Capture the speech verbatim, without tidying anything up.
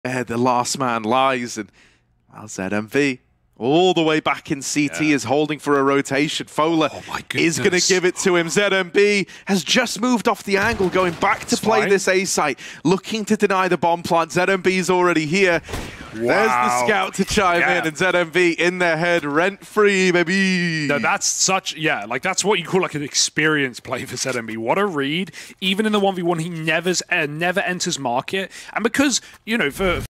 uh, the last man lies, and well, Z M V all the way back in C T yeah. is holding for a rotation. Fola oh is going to give it to him. Z M B has just moved off the angle, going back to play this A site, looking to deny the bomb plant. Z M B's already here. Wow. There's the scout to chime yeah. in, and Z M B in their head, rent-free, baby. No, that's such, yeah, like that's what you call like an experience play for Z M B. What a read. Even in the one v one, he never, uh, never enters market. And because, you know, for...